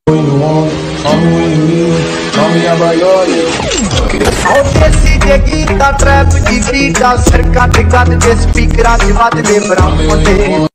When you want, tell me when you need, tell me how about your देसी जे गीता ट्रैप की बीटा सरका ते गद के स्पीकरां च वजदे बराबर